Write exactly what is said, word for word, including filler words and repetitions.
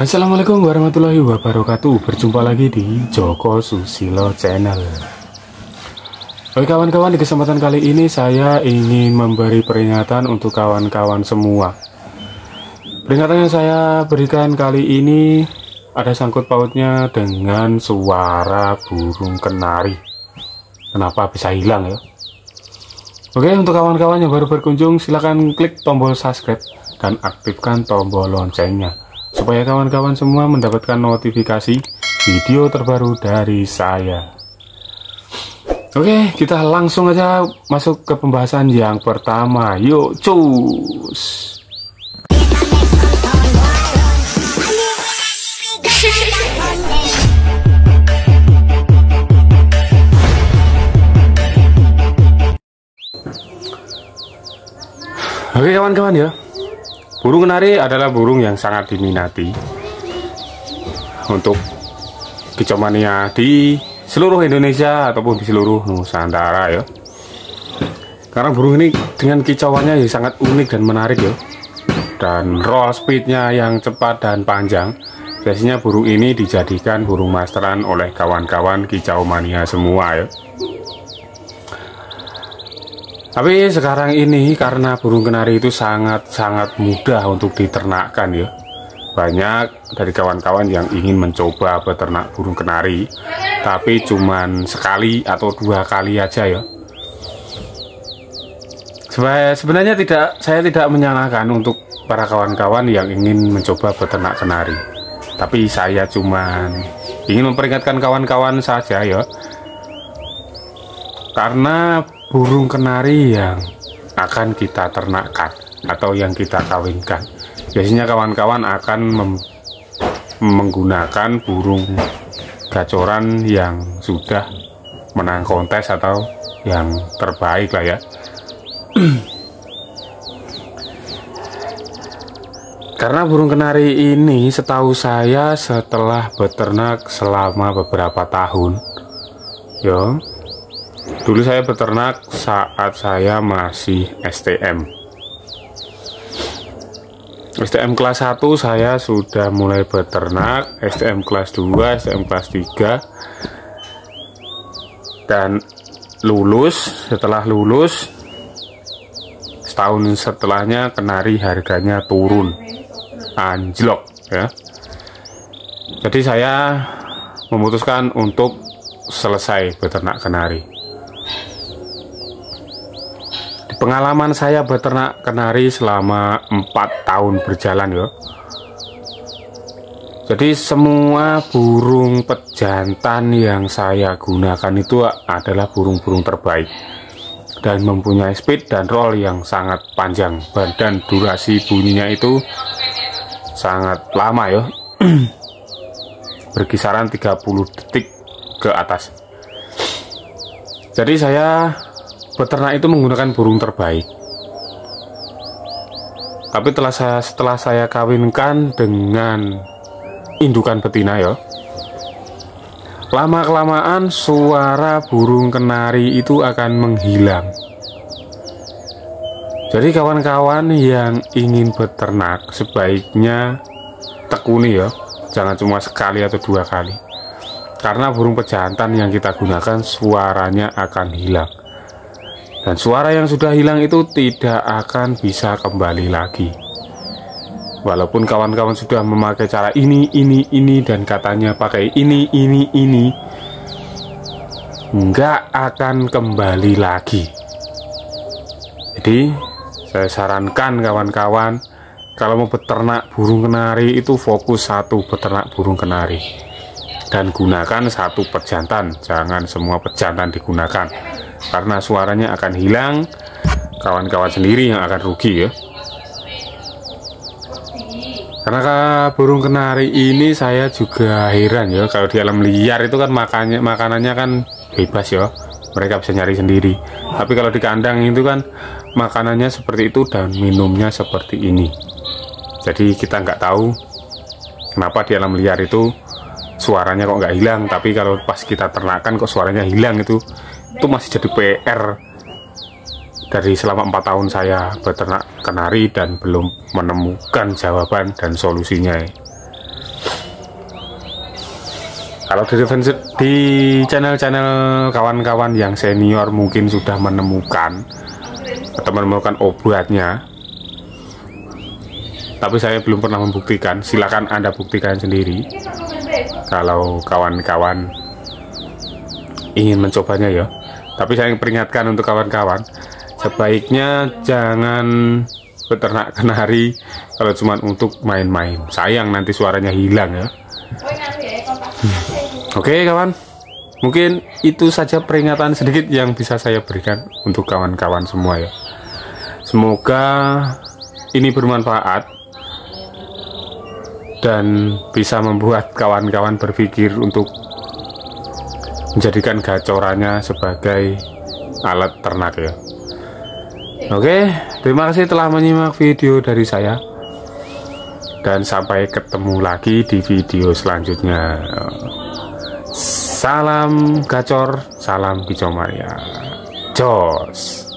Assalamualaikum warahmatullahi wabarakatuh. Berjumpa lagi di Joko Susilo Channel. Oke kawan-kawan, di kesempatan kali ini saya ingin memberi peringatan untuk kawan-kawan semua. Peringatan yang saya berikan kali ini ada sangkut pautnya dengan suara burung kenari. Kenapa bisa hilang ya? Oke, untuk kawan-kawan yang baru berkunjung, silahkan klik tombol subscribe dan aktifkan tombol loncengnya supaya kawan-kawan semua mendapatkan notifikasi video terbaru dari saya. Oke, kita langsung aja masuk ke pembahasan yang pertama. Yuk, cus! Oke kawan-kawan ya, burung kenari adalah burung yang sangat diminati untuk kicau mania di seluruh Indonesia ataupun di seluruh Nusantara ya. Karena burung ini dengan kicauannya yang sangat unik dan menarik ya, dan roll speednya yang cepat dan panjang. Biasanya burung ini dijadikan burung masteran oleh kawan-kawan kicau mania semua ya. Tapi sekarang ini karena burung kenari itu sangat-sangat mudah untuk diternakkan ya. Banyak dari kawan-kawan yang ingin mencoba beternak burung kenari, tapi cuman sekali atau dua kali aja ya. Sebenarnya tidak, saya tidak menyalahkan untuk para kawan-kawan yang ingin mencoba beternak kenari. Tapi saya cuman ingin memperingatkan kawan-kawan saja ya. Karena burung kenari yang akan kita ternakkan atau yang kita kawinkan, biasanya kawan-kawan akan menggunakan burung gacoran yang sudah menang kontes atau yang terbaik lah ya. Karena burung kenari ini setahu saya setelah beternak selama beberapa tahun ya. Dulu saya beternak saat saya masih S T M. S T M kelas satu saya sudah mulai beternak, S T M kelas dua, S T M kelas tiga. Dan lulus, setelah lulus setahun setelahnya kenari harganya turun, anjlok ya. Jadi saya memutuskan untuk selesai beternak kenari. Pengalaman saya beternak kenari selama empat tahun berjalan ya. Jadi semua burung pejantan yang saya gunakan itu adalah burung-burung terbaik dan mempunyai speed dan roll yang sangat panjang, dan durasi bunyinya itu sangat lama ya. Berkisaran tiga puluh detik ke atas. Jadi saya beternak itu menggunakan burung terbaik. Tapi setelah saya setelah saya kawinkan dengan indukan betina ya, lama kelamaan suara burung kenari itu akan menghilang. Jadi kawan-kawan yang ingin beternak sebaiknya tekuni ya, jangan cuma sekali atau dua kali. Karena burung pejantan yang kita gunakan suaranya akan hilang. Dan suara yang sudah hilang itu tidak akan bisa kembali lagi. Walaupun kawan-kawan sudah memakai cara ini, ini, ini, dan katanya pakai ini, ini, ini, nggak akan kembali lagi. Jadi saya sarankan kawan-kawan, kalau mau beternak burung kenari itu fokus satu beternak burung kenari. Dan gunakan satu pejantan, jangan semua pejantan digunakan. Karena suaranya akan hilang, kawan-kawan sendiri yang akan rugi ya. Karena burung kenari ini saya juga heran ya, kalau di alam liar itu kan makannya makanannya kan bebas ya, mereka bisa nyari sendiri. Tapi kalau di kandang itu kan makanannya seperti itu dan minumnya seperti ini. Jadi kita nggak tahu kenapa di alam liar itu suaranya kok nggak hilang, tapi kalau pas kita ternakan kok suaranya hilang. Itu itu masih jadi P R dari selama empat tahun saya beternak kenari dan belum menemukan jawaban dan solusinya. Kalau di, di channel-channel kawan-kawan yang senior mungkin sudah menemukan atau menemukan obatnya, tapi saya belum pernah membuktikan. Silakan Anda buktikan sendiri kalau kawan-kawan ingin mencobanya ya. Tapi saya peringatkan untuk kawan-kawan, sebaiknya jangan beternak kenari kalau cuma untuk main-main. Sayang nanti suaranya hilang ya. hmm. Oke kawan, mungkin itu saja peringatan sedikit yang bisa saya berikan untuk kawan-kawan semua ya. Semoga ini bermanfaat dan bisa membuat kawan-kawan berpikir untuk menjadikan gacorannya sebagai alat ternak ya. Oke, terima kasih telah menyimak video dari saya, dan sampai ketemu lagi di video selanjutnya. Salam gacor, salam Kicau Maria. Jos.